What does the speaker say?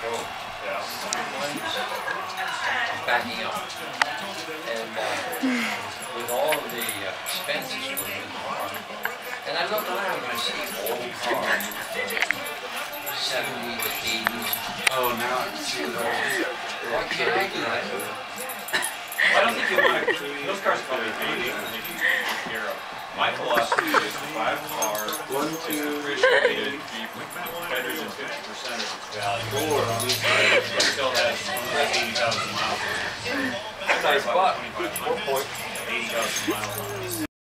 Yeah. Backing up. And with all of the expenses for the new car. And I look around and I see old cars, 70s, 80s. Oh, now I can see those. Why can't I do that? I don't think you want to. Those cars probably maybe my philosophy is to buy a car appreciated, better than 50% of its value. It still has 80,000 miles on it. Nice spot. 80,000 miles on it.